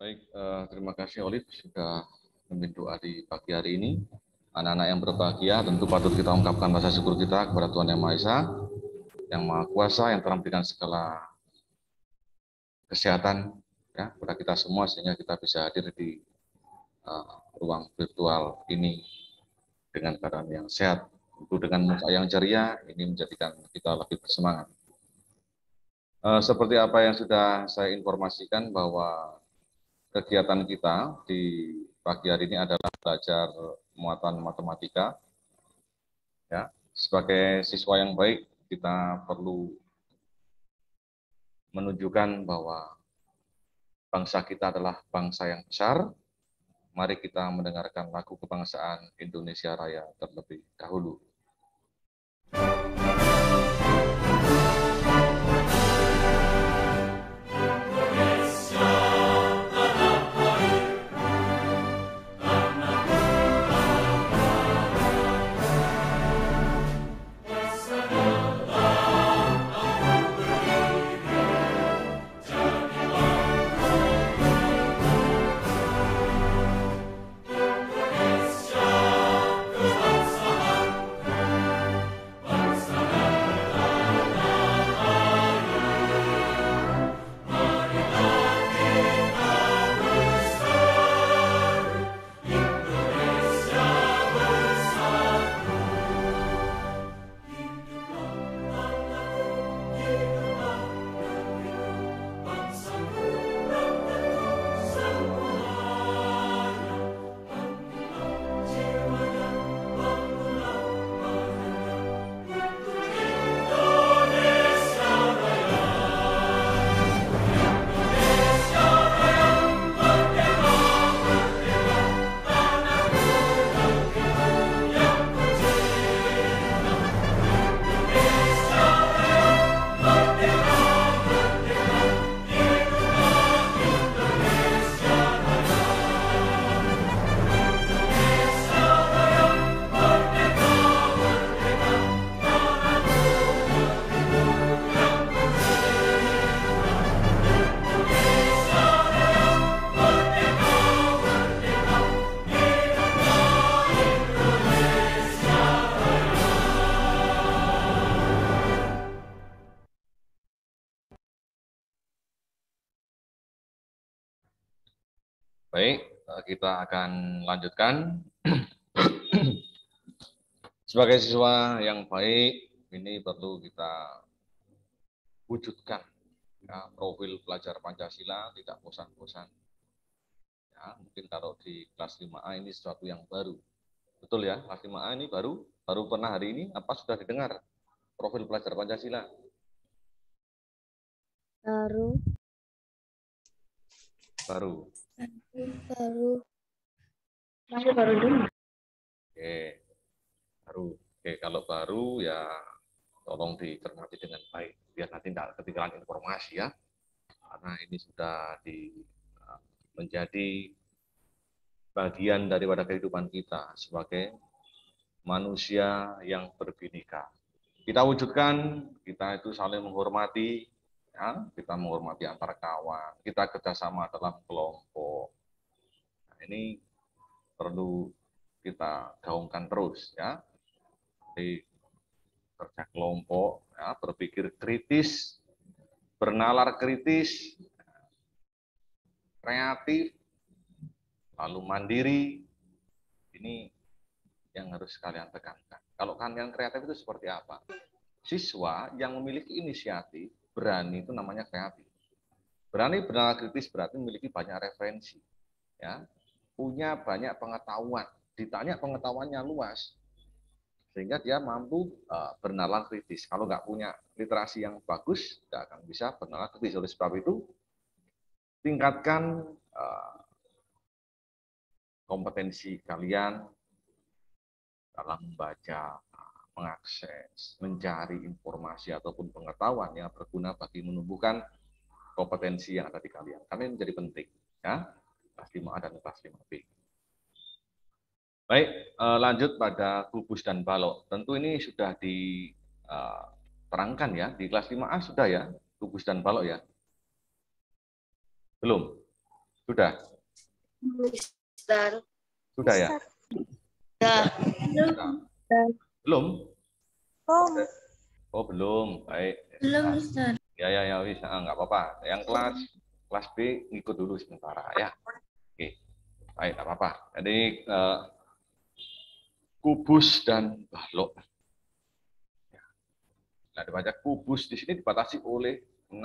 Baik, terima kasih Olive sudah memimpin doa di pagi hari ini. Anak-anak yang berbahagia, tentu patut kita ungkapkan rasa syukur kita kepada Tuhan Yang Maha Esa, Yang Maha Kuasa, yang telah memberikan segala kesehatan ya kepada kita semua sehingga kita bisa hadir di ruang virtual ini dengan keadaan yang sehat. Tentu dengan muka yang ceria ini menjadikan kita lebih bersemangat. Seperti apa yang sudah saya informasikan bahwa kegiatan kita di pagi hari ini adalah belajar muatan matematika. Ya, sebagai siswa yang baik kita perlu menunjukkan bahwa bangsa kita adalah bangsa yang besar. Mari kita mendengarkan lagu kebangsaan Indonesia Raya terlebih dahulu. Baik, kita akan lanjutkan. Sebagai siswa yang baik, ini perlu kita wujudkan ya, profil pelajar Pancasila tidak bosan-bosan. Ya, mungkin kalau di kelas 5A ini sesuatu yang baru. Betul ya, kelas 5A ini baru pernah hari ini apa sudah didengar profil pelajar Pancasila? Baru. Masih baru dengar. Oke, baru. Oke, kalau baru ya tolong dicermati dengan baik biar nanti tidak ketinggalan informasi ya. Karena ini sudah menjadi bagian daripada kehidupan kita sebagai manusia yang berbhinneka. Kita wujudkan, kita itu saling menghormati, ya, kita menghormati antar kawan, kita kerjasama dalam kelompok. Nah, ini perlu kita gaungkan terus, ya. Jadi kerja kelompok, ya, berpikir kritis, bernalar kritis, kreatif, lalu mandiri. Ini yang harus kalian tekankan. Kalau kalian kreatif itu seperti apa? Siswa yang memiliki inisiatif, berani itu namanya kreatif. Berani bernalar kritis berarti memiliki banyak referensi, ya, punya banyak pengetahuan, ditanya pengetahuannya luas, sehingga dia mampu bernalar kritis. Kalau nggak punya literasi yang bagus, nggak akan bisa bernalar kritis. Oleh sebab itu, tingkatkan kompetensi kalian dalam membaca, mengakses, mencari informasi ataupun pengetahuan yang berguna bagi menumbuhkan kompetensi yang ada di kalian. Karena ini menjadi penting, ya. Kelas 5A dan kelas 5B. Baik, lanjut pada kubus dan balok. Tentu ini sudah diterangkan ya, di kelas 5A sudah ya, kubus dan balok ya? Belum? Sudah? Mister. Sudah ya? Ya. Sudah. Belum? Oh, Oh, belum. Baik. belum, Mister. Ya, bisa. Nggak apa-apa. Yang kelas B ngikut dulu sementara ya. Oke. Baik, nggak apa-apa. Jadi kubus dan balok. Nah, dibaca kubus di sini dibatasi oleh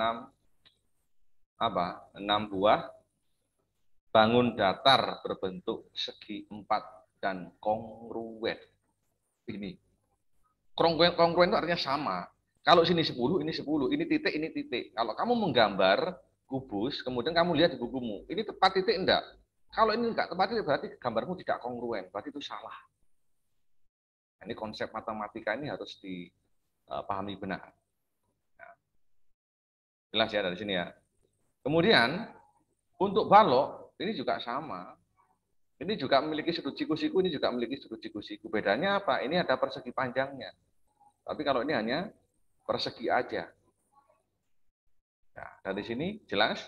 6 buah bangun datar berbentuk segi 4 dan kongruen. Ini kongruen itu artinya sama. Kalau sini 10, ini titik, ini titik. Kalau kamu menggambar kubus, kemudian kamu lihat di bukumu, ini tepat titik enggak? Kalau ini enggak tepat titik, berarti gambarmu tidak kongruen, berarti itu salah. Nah, ini konsep matematika ini harus dipahami benar. Nah, jelas ya dari sini ya. Kemudian untuk balok ini juga sama. Ini juga memiliki sudut siku-siku, ini juga memiliki sudut siku-siku. Bedanya apa? Ini ada persegi panjangnya. Tapi kalau ini hanya persegi aja. Nah, dari sini jelas?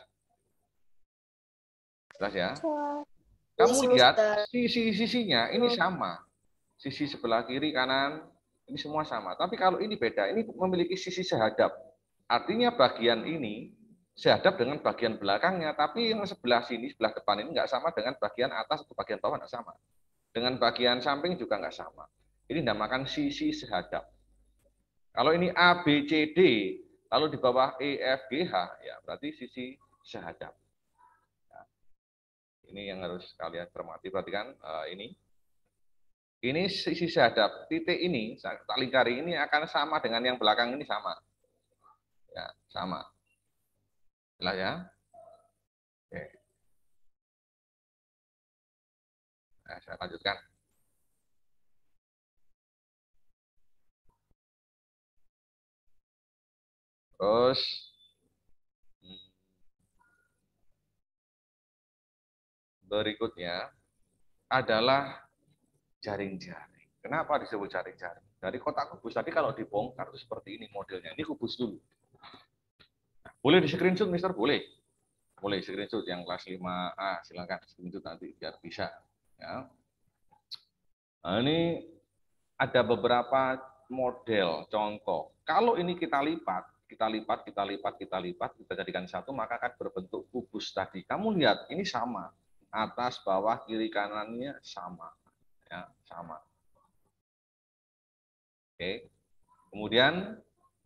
Jelas ya? Kamu lihat sisi-sisinya ini sama. Sisi sebelah kiri, kanan, ini semua sama. Tapi kalau ini beda, ini memiliki sisi sehadap. Artinya bagian ini sehadap dengan bagian belakangnya, tapi yang sebelah sini, sebelah depan ini nggak sama dengan bagian atas atau bagian bawah, nggak sama. Dengan bagian samping juga nggak sama. Ini dinamakan sisi sehadap. Kalau ini A, B, C, D, lalu di bawah E, F, G, H, ya berarti sisi sehadap. Nah, ini yang harus kalian cermati. Perhatikan ini. Ini sisi sehadap. Titik ini, tak lingkari ini akan sama dengan yang belakang ini sama. Ya, sama. Jelas ya? Oke. Nah, saya lanjutkan. Terus berikutnya adalah jaring-jaring. Kenapa disebut jaring-jaring? Dari kotak kubus tadi kalau dibongkar itu seperti ini modelnya. Ini kubus dulu. Boleh di screenshot, Mister? Boleh. Boleh screenshot yang kelas 5A. Silakan screenshot nanti biar bisa. Ya. Nah, ini ada beberapa model contoh. Kalau ini kita lipat, kita jadikan satu, maka akan berbentuk kubus tadi. Kamu lihat, ini sama. Atas, bawah, kiri, kanannya sama. Ya, sama. Oke. Kemudian,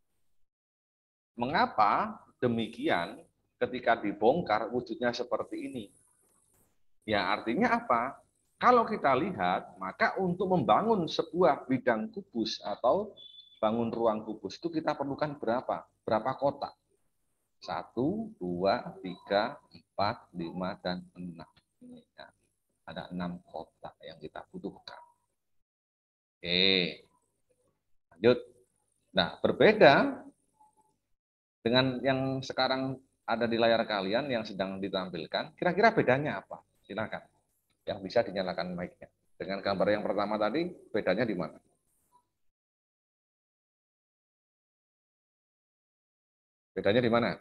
mengapa demikian ketika dibongkar wujudnya seperti ini? Ya, artinya apa? Kalau kita lihat, maka untuk membangun sebuah bidang kubus atau bangun ruang kubus itu kita perlukan berapa? Berapa kotak? 1, 2, 3, 4, 5, dan 6. Ya, ada 6 kotak yang kita butuhkan. Oke, lanjut. Nah, berbeda dengan yang sekarang ada di layar kalian yang sedang ditampilkan, kira-kira bedanya apa? Silakan. Yang bisa dinyalakan mic-nya. Dengan gambar yang pertama tadi, bedanya di mana? Bedanya di mana?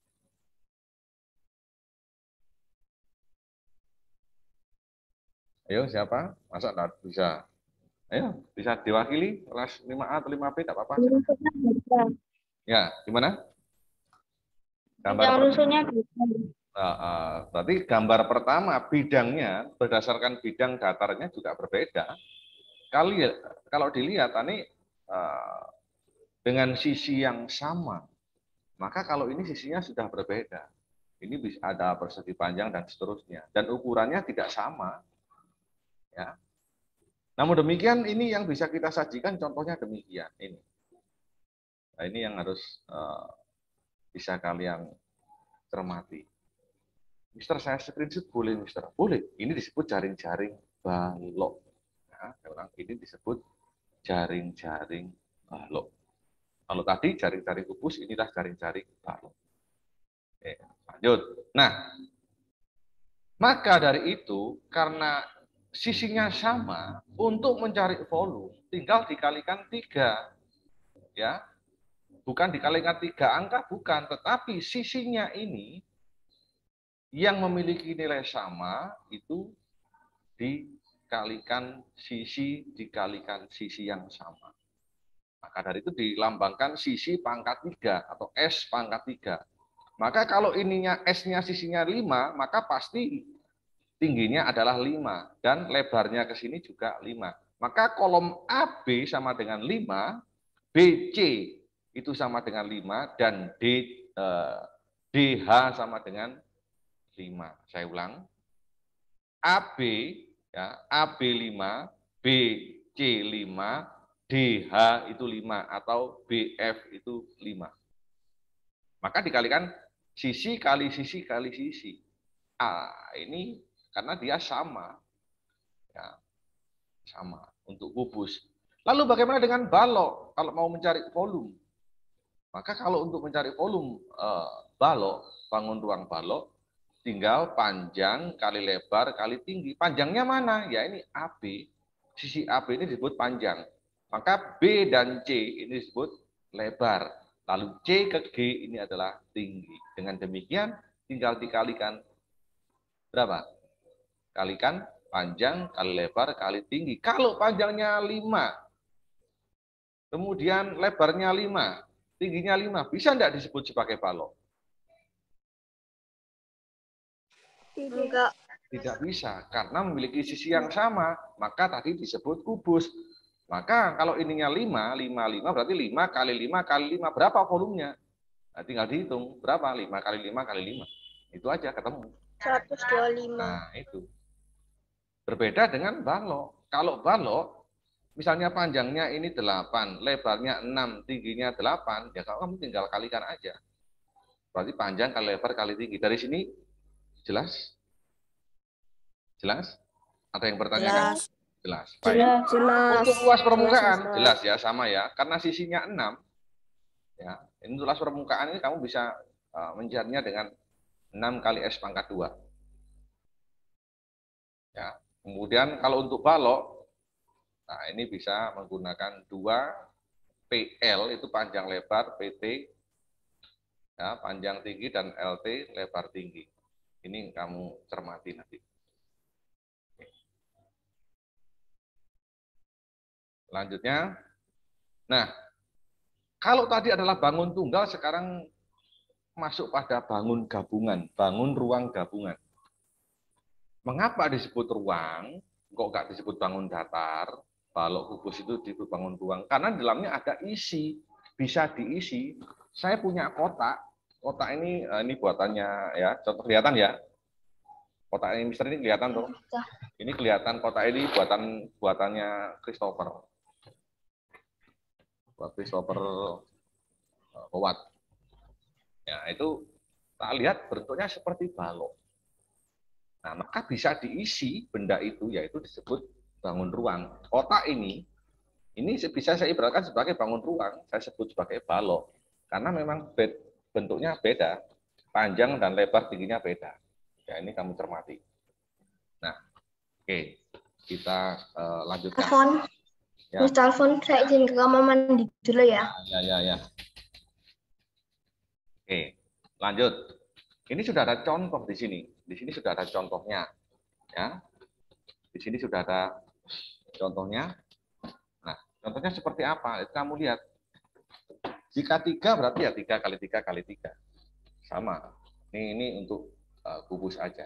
Ayo, siapa? Masa nggak bisa? Ayo, bisa diwakili kelas 5A atau 5B, tidak apa-apa. Ya, gimana? Gambar rusuhnya berarti gambar pertama bidangnya berdasarkan bidang datarnya juga berbeda. Kalau dilihat ini dengan sisi yang sama, maka kalau ini sisinya sudah berbeda. Ini bisa ada persegi panjang dan seterusnya, dan ukurannya tidak sama. Ya. Namun demikian ini yang bisa kita sajikan contohnya demikian ini. Nah, ini yang harus bisa kalian cermati. Mister, saya screenshot boleh, Mister? Boleh. Ini disebut jaring-jaring balok. Nah, ini disebut jaring-jaring balok. Kalau tadi jaring-jaring kubus, inilah jaring-jaring balok. Oke, lanjut. Nah, maka dari itu, karena sisinya sama, untuk mencari volume, tinggal dikalikan 3. Ya, bukan dikalikan 3 angka, bukan. Tetapi sisinya ini yang memiliki nilai sama itu dikalikan sisi yang sama. Maka dari itu dilambangkan sisi pangkat 3 atau S pangkat 3. Maka kalau ininya S-nya sisinya 5, maka pasti tingginya adalah 5 dan lebarnya ke sini juga 5. Maka kolom AB sama dengan 5, BC itu sama dengan 5 dan DH sama dengan 5. Saya ulang. AB ya, AB 5, BC 5, DH itu 5 atau BF itu 5. Maka dikalikan sisi kali sisi kali sisi. Ini karena dia sama. Ya, sama untuk kubus. Lalu bagaimana dengan balok kalau mau mencari volume? Maka kalau untuk mencari volume balok, bangun ruang balok, tinggal panjang kali lebar kali tinggi. Panjangnya mana? Ya ini AB. Sisi AB ini disebut panjang. Maka B dan C ini disebut lebar. Lalu C ke G ini adalah tinggi. Dengan demikian tinggal dikalikan berapa? Kalikan panjang kali lebar kali tinggi. Kalau panjangnya 5, kemudian lebarnya 5, tingginya 5, bisa enggak disebut sebagai balok? Enggak. Tidak bisa, karena memiliki sisi yang sama, maka tadi disebut kubus. Maka kalau ininya 5, 5 berarti 5 kali 5 kali 5, berapa volumenya? Nah, tinggal dihitung, berapa? 5 kali 5 kali 5. Itu aja ketemu. 125. Nah, itu. Berbeda dengan balok. Kalau balok, misalnya panjangnya ini 8, lebarnya 6, tingginya 8, ya kamu tinggal kalikan aja. Berarti panjang kali lebar kali tinggi. Dari sini jelas? Jelas? Ada yang bertanya? Jelas. Baik. Jelas. Untuk luas permukaan, jelas ya, sama ya. Karena sisinya 6, ya, ini luas permukaan ini kamu bisa mencarinya dengan 6 kali S pangkat 2. Ya. Kemudian kalau untuk balok, nah ini bisa menggunakan 2 PL, itu panjang lebar, PT, ya, panjang tinggi, dan LT, lebar tinggi. Ini kamu cermati nanti. Selanjutnya, nah, kalau tadi adalah bangun tunggal, sekarang masuk pada bangun gabungan, bangun ruang gabungan. Mengapa disebut ruang? Kok nggak disebut bangun datar? Balok kubus itu disebut bangun ruang. Karena di dalamnya ada isi, bisa diisi. Saya punya kotak. Kotak ini buatannya ya, contoh kelihatan ya. Kotak ini Mister ini kelihatan tuh. Ini kelihatan kotak ini buatannya Christopher. Buat Christopher Howard. Ya, itu tak lihat bentuknya seperti balok. Nah, maka bisa diisi benda itu, yaitu disebut bangun ruang. Kotak ini bisa saya ibaratkan sebagai bangun ruang, saya sebut sebagai balok. Karena memang bentuknya beda, panjang dan lebar tingginya beda. Ya, ini kamu cermati. Nah, oke, kita lanjutkan. Telepon. Ya. Mister Alfon, saya izin ke kamar mandi dulu ya. Ya. Oke, lanjut. Ini sudah ada contoh di sini. Di sini sudah ada contohnya. Ya. Di sini sudah ada contohnya. Nah, contohnya seperti apa? Itu kamu lihat. Jika 3 berarti ya 3 kali 3 kali 3. Sama. Ini untuk kubus aja.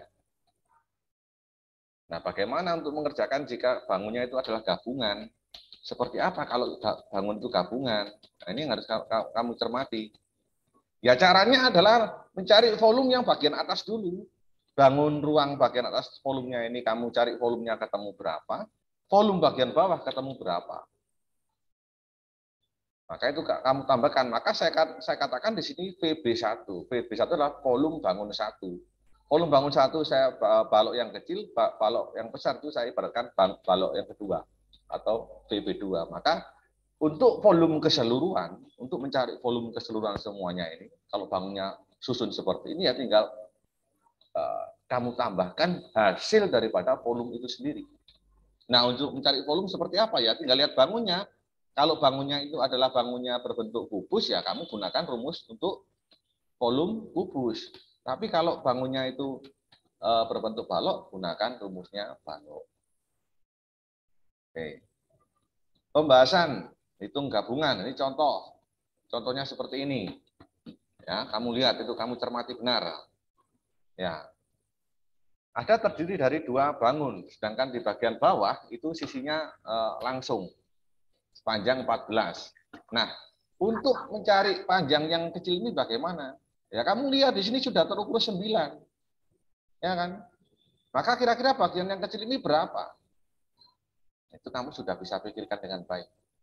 Nah, bagaimana untuk mengerjakan jika bangunnya itu adalah gabungan? Seperti apa kalau bangun itu gabungan? Nah, ini yang harus kamu cermati. Ya caranya adalah mencari volume yang bagian atas dulu. Bangun ruang bagian atas volumenya ini, kamu cari volumenya ketemu berapa, volume bagian bawah ketemu berapa. Maka itu kamu tambahkan. Maka saya katakan di sini VB1. VB1 adalah volume bangun 1. Volume bangun 1 saya balok yang kecil, balok yang besar itu saya ibaratkan balok yang kedua atau VB2. Maka untuk volume keseluruhan, untuk mencari volume keseluruhan semuanya ini, kalau bangunnya susun seperti ini ya tinggal kamu tambahkan hasil daripada volume itu sendiri. Nah, untuk mencari volume seperti apa ya? Tinggal lihat bangunnya. Kalau bangunnya itu adalah bangunnya berbentuk kubus, ya kamu gunakan rumus untuk volume kubus. Tapi kalau bangunnya itu berbentuk balok, gunakan rumusnya balok. Oke. Pembahasan hitung gabungan. Ini contoh. Contohnya seperti ini. Ya, kamu lihat itu, kamu cermati benar. Ya. Ada terdiri dari 2 bangun, sedangkan di bagian bawah itu sisinya langsung panjang 14. Nah, untuk mencari panjang yang kecil ini bagaimana? Ya, kamu lihat di sini sudah terukur 9. Ya kan? Maka kira-kira bagian yang kecil ini berapa? Itu kamu sudah bisa pikirkan dengan baik.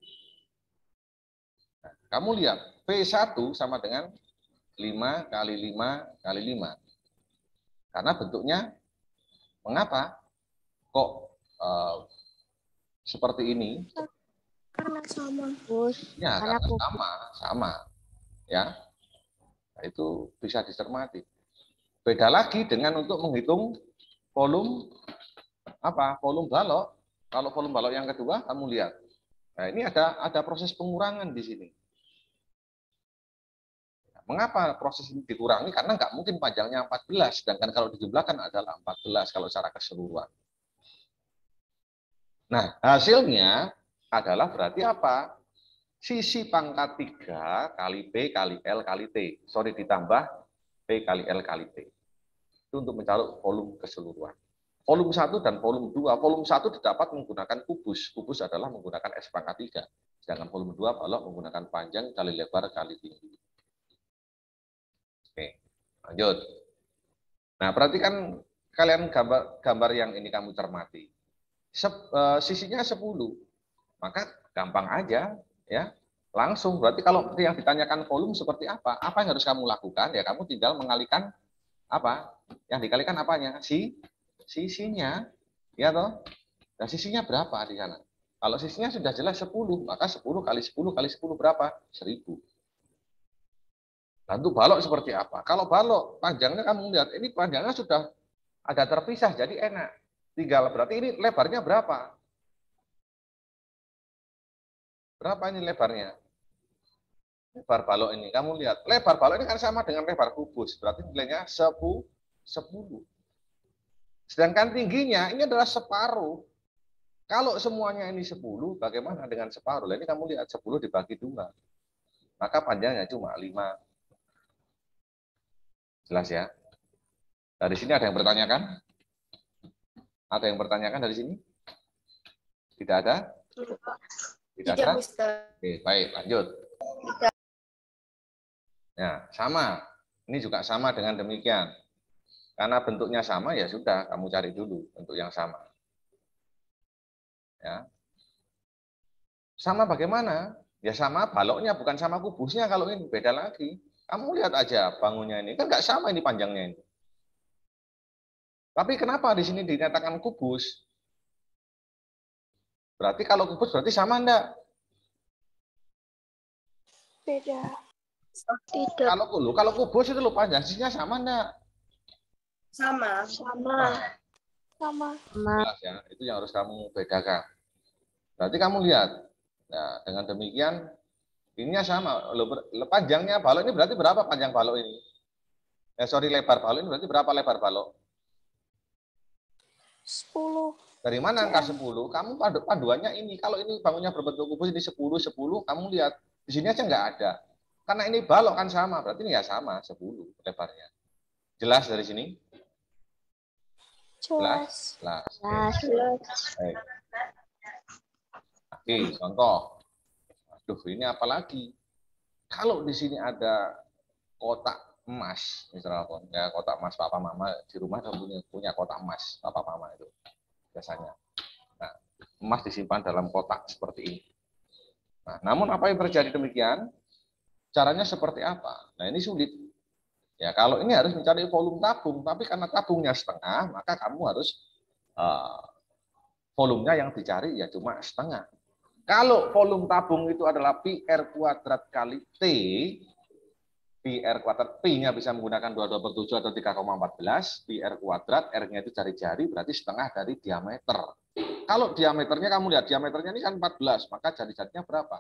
Nah, kamu lihat, P1 sama dengan 5 kali 5 kali 5. Karena bentuknya, mengapa kok seperti ini? Karena sama. Ya, karena sama. Ya, nah, itu bisa dicermati. Beda lagi dengan untuk menghitung volume volume balok. Kalau volume balok yang kedua, kamu lihat. Nah, ini ada proses pengurangan di sini. Mengapa proses ini dikurangi? Karena nggak mungkin panjangnya 14, sedangkan kalau dijumlahkan adalah 14 kalau secara keseluruhan. Nah, hasilnya adalah berarti apa? Sisi pangkat 3 kali P kali L kali T. Sorry, ditambah P kali L kali T. Itu untuk mencari volume keseluruhan. Volume 1 dan volume 2. Volume 1 didapat menggunakan kubus. Kubus adalah menggunakan S pangkat 3. Sedangkan volume 2 balok menggunakan panjang kali lebar kali tinggi. Oke, lanjut. Nah, perhatikan kalian gambar yang ini kamu cermati. Sisinya 10. Maka gampang aja, ya. Langsung, berarti kalau yang ditanyakan volume seperti apa yang harus kamu lakukan? Ya, kamu tinggal mengalihkan apa? Yang dikalikan apanya? Sisinya, ya toh? Nah, sisinya berapa di sana? Kalau sisinya sudah jelas 10, maka 10 kali 10 kali 10 berapa? 1000. Nah, untuk balok seperti apa? Kalau balok, panjangnya kamu lihat, ini panjangnya sudah ada terpisah, jadi enak. Tinggal, berarti ini lebarnya berapa? Berapa ini lebarnya? Lebar balok ini, kamu lihat. Lebar balok ini kan sama dengan lebar kubus, berarti nilainya 10. Sedangkan tingginya ini adalah separuh. Kalau semuanya ini 10, bagaimana dengan separuh? Ini kamu lihat 10 dibagi 2. Maka panjangnya cuma 5. Jelas ya? Dari sini ada yang bertanyakan? Ada yang bertanyakan dari sini? Tidak ada? Tidak ada? Oke, baik, lanjut. Ya, sama. Ini juga sama dengan demikian. Karena bentuknya sama, ya sudah, kamu cari dulu bentuk yang sama. Ya. Sama bagaimana? Ya sama baloknya, bukan sama kubusnya. Kalau ini beda lagi. Kamu lihat aja bangunnya ini, kan nggak sama ini panjangnya ini. Tapi kenapa di sini dinyatakan kubus? Berarti kalau kubus berarti sama enggak? Beda. Tidak. Kalau kubus itu lo panjang sisinya sama enggak? Sama. Jelas ya, itu yang harus kamu bedakan. Berarti kamu lihat. Nah, dengan demikian ininya sama. Panjangnya balok ini berarti berapa panjang balok ini? Lebar balok ini berarti berapa lebar balok? 10. Dari mana angka 10? Kamu paduannya ini. Kalau ini bangunnya berbentuk kubus ini 10, kamu lihat. Di sini aja nggak ada. Karena ini balok kan sama, berarti ini ya sama 10 lebarnya. Jelas dari sini? Jelas. Baik. Oke, contoh. Aduh, ini apa lagi? Kalau di sini ada kotak emas, misalnya ya, kotak emas papa mama di rumah punya kotak emas papa mama itu biasanya. Nah, emas disimpan dalam kotak seperti ini. Nah, namun apa yang terjadi demikian? Caranya seperti apa? Nah, ini sulit. Ya, kalau ini harus mencari volume tabung, tapi karena tabungnya setengah, maka kamu harus volumenya yang dicari ya cuma setengah. Kalau volume tabung itu adalah pi R kuadrat kali T, pi R kuadrat, P-nya bisa menggunakan 22/7 atau 3,14, pi R kuadrat, R-nya itu jari-jari, berarti setengah dari diameter. Kalau diameternya, kamu lihat, diameternya ini kan 14, maka jari-jarinya berapa?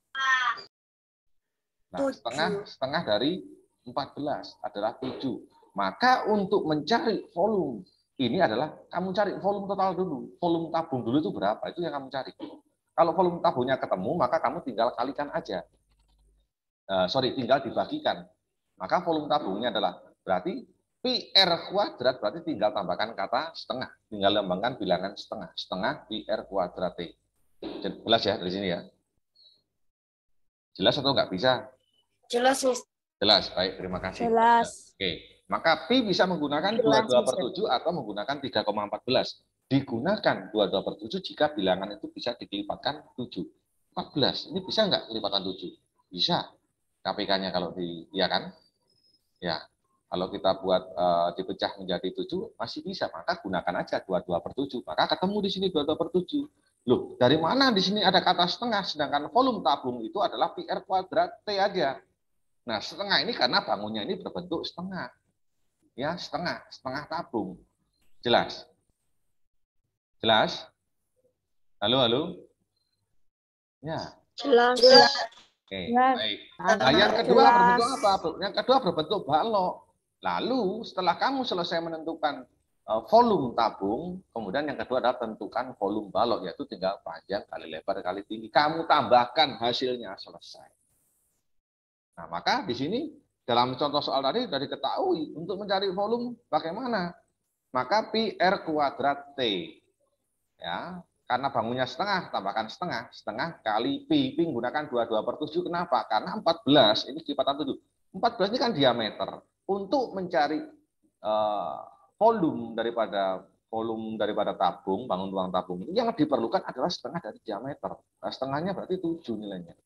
Nah, setengah dari 14 adalah 7. Maka untuk mencari volume, ini adalah kamu cari volume total dulu. Volume tabung dulu itu berapa? Itu yang kamu cari. Kalau volume tabungnya ketemu, maka kamu tinggal kalikan aja. Tinggal dibagikan. Maka volume tabungnya adalah berarti PR kuadrat, berarti tinggal tambahkan kata setengah. Tinggal lambangkan bilangan setengah. Setengah PR kuadrat T. Jelas ya dari sini ya? Jelas atau nggak bisa? Jelas, Mister. Jelas, baik, terima kasih. Jelas. Oke, maka Pi bisa menggunakan 22/7 atau menggunakan 3,14. Digunakan 22/7 jika bilangan itu bisa dilipatkan 7. 14, ini bisa nggak lipatan 7? Bisa. KPK-nya kalau iya kan? Ya, kalau kita buat dipecah menjadi 7, masih bisa. Maka gunakan aja 22/7. Maka ketemu di sini 22/7. Loh, dari mana di sini ada kata setengah, sedangkan volume tabung itu adalah PR kuadrat T aja. Nah, setengah ini karena bangunnya ini berbentuk setengah. Ya, setengah tabung. Jelas? Jelas? Halo? Ya. Jelas. Oke, baik. Nah, yang kedua berbentuk apa? Yang kedua berbentuk balok. Lalu, setelah kamu selesai menentukan volume tabung, kemudian yang kedua adalah tentukan volume balok, yaitu tinggal panjang kali lebar kali tinggi. Kamu tambahkan hasilnya, selesai. Nah, maka di sini dalam contoh soal tadi sudah diketahui untuk mencari volume bagaimana. Maka PR kuadrat T. Ya, karena bangunnya setengah, tambahkan setengah kali Pi. Pi menggunakan 22/7. Kenapa? Karena 14, ini lipatan 7. 14 ini kan diameter. Untuk mencari volume daripada tabung, bangun ruang tabung ini yang diperlukan adalah setengah dari diameter. Nah, setengahnya berarti 7 nilainya.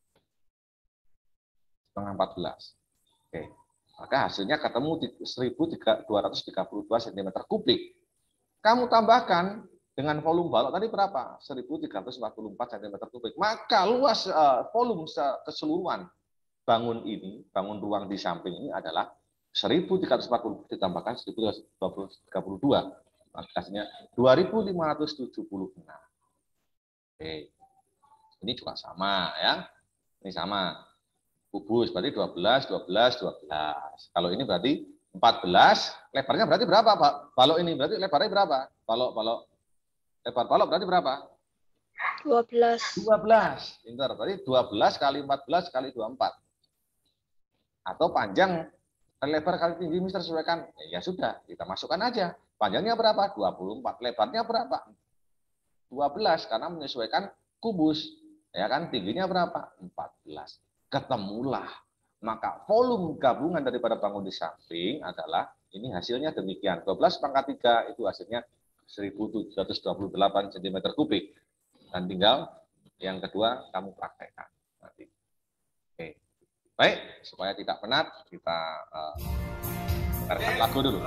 Setengah 14. Oke. Maka hasilnya ketemu di 1.232 cm3. Kamu tambahkan dengan volume balok tadi berapa? 1.344 cm3. Maka luas volume keseluruhan bangun ruang di samping ini adalah 1.340 ditambahkan 1.232. Maka hasilnya 2.576. Oke. Ini juga sama ya. Ini sama. Kubus berarti 12. Kalau ini berarti 14, lebarnya berarti berapa, Pak? Balok ini berarti lebarnya berapa? Lebar balok berarti berapa? 12. Pintar. Berarti 12 kali 14 kali 24. Atau panjang kali lebar kali tinggi, Mister sesuaikan. Ya sudah, kita masukkan aja. Panjangnya berapa? 24. Lebarnya berapa? 12 karena menyesuaikan kubus. Ya kan, tingginya berapa? 14. Ketemulah. Maka volume gabungan daripada bangun di samping adalah, ini hasilnya demikian. 12 pangkat 3 itu hasilnya 1.728 cm3. Dan tinggal yang kedua kamu praktekkan nanti. Oke. Baik, supaya tidak penat, kita dengarkan lagu dulu.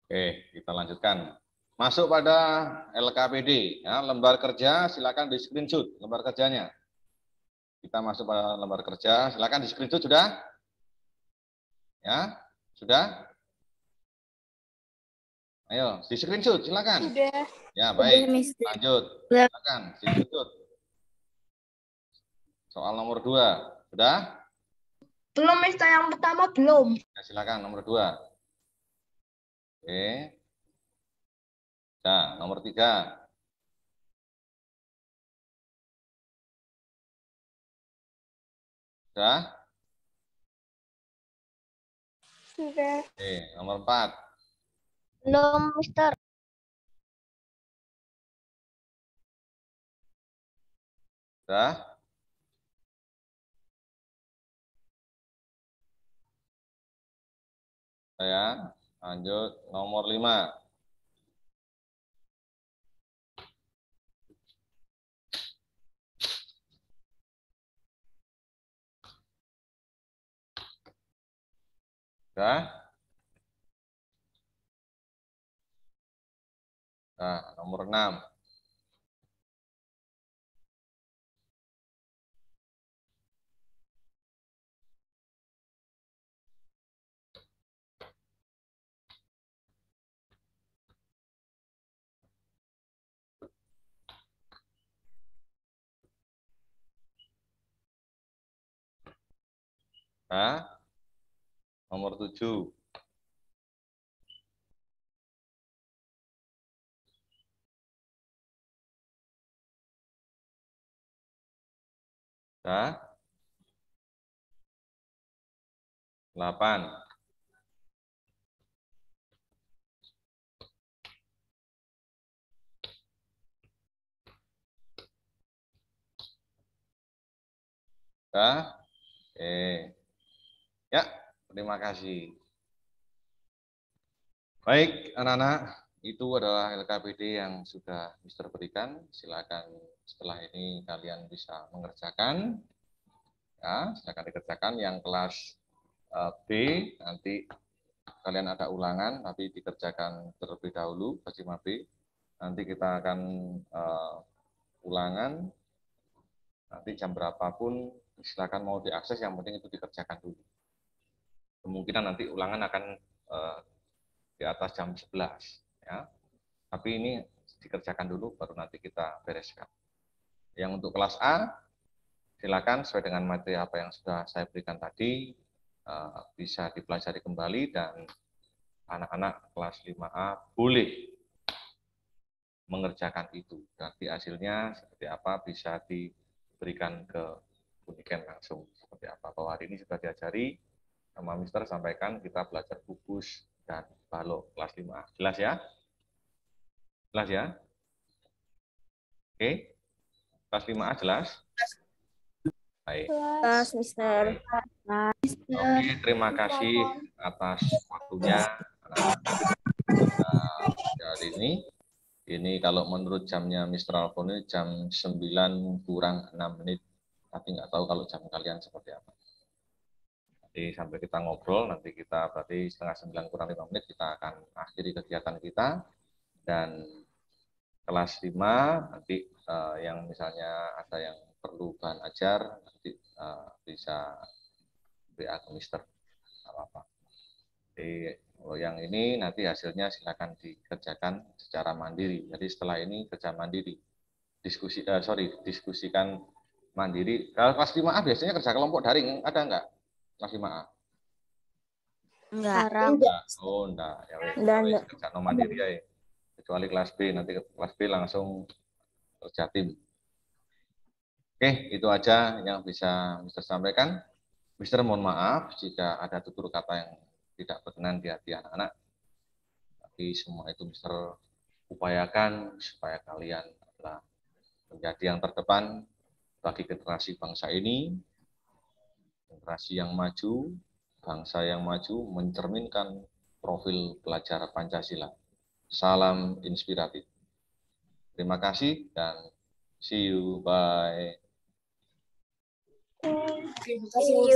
Oke, kita lanjutkan. Masuk pada LKPD, ya, lembar kerja, silakan di screenshot lembar kerjanya. Kita masuk pada lembar kerja, silakan di screenshot sudah? Ya, sudah? Ayo, di screenshot silakan. Sudah. Ya, baik. Lanjut. Silakan di screenshot. Soal nomor 2, sudah? Belum, Mister. Yang pertama belum. Ya, silakan nomor 2. Oke. Nah, nomor 3. Sudah? Sudah. Oke, nomor 4. Belum, Mister. Sudah? Ya, lanjut nomor 5. Sudah? Nah, nomor 6. Nah, nomor 7. Sudah? 8. Sudah? Oke. Ya, terima kasih. Baik, anak-anak, itu adalah LKPD yang sudah Mister berikan. Silakan setelah ini kalian bisa mengerjakan. Ya, silakan dikerjakan. Yang kelas B, nanti kalian ada ulangan, tapi dikerjakan terlebih dahulu, kelas 5B. Nanti kita akan ulangan, nanti jam berapapun, silakan mau diakses, yang penting itu dikerjakan dulu. Kemungkinan nanti ulangan akan di atas jam 11. Ya. Tapi ini dikerjakan dulu, baru nanti kita bereskan. Yang untuk kelas A, silakan sesuai dengan materi apa yang sudah saya berikan tadi, bisa dipelajari kembali, dan anak-anak kelas 5A boleh mengerjakan itu. Nanti hasilnya seperti apa bisa diberikan ke Uniken langsung seperti apa. Bahwa hari ini sudah diajari sama Mister, sampaikan kita belajar gugus dan balok kelas 5A. Jelas ya? Jelas ya? Oke. Kelas 5A jelas? Baik. Kelas, Mister. Oke, terima kasih atas waktunya hari ini. Ini kalau menurut jamnya Mr. Alfoni jam 9 kurang 6 menit. Tapi nggak tahu kalau jam kalian seperti apa. Jadi sampai kita ngobrol, nanti kita berarti setengah 9 kurang 5 menit kita akan akhiri kegiatan kita. Dan kelas 5 nanti yang misalnya ada yang perlu bahan ajar, nanti bisa WA ke Mister. Apa-apa. Jadi yang ini nanti hasilnya silakan dikerjakan secara mandiri. Jadi setelah ini kerja mandiri. Diskusikan mandiri. Kalau kelas 5A biasanya kerja kelompok daring, ada enggak? Kelas 5A? Enggak. Oh, enggak. Ya, Enggak. kerja no mandiri ya. Kecuali kelas B, nanti kelas B langsung kerja tim. Oke, itu aja yang bisa Mister sampaikan. Mister mohon maaf jika ada tutur kata yang tidak berkenan di hati anak-anak. Tapi semua itu Mister upayakan supaya kalian adalah menjadi yang terdepan bagi generasi bangsa ini, generasi yang maju, bangsa yang maju, mencerminkan profil pelajar Pancasila. Salam inspiratif. Terima kasih dan see you. Bye. Terima kasih.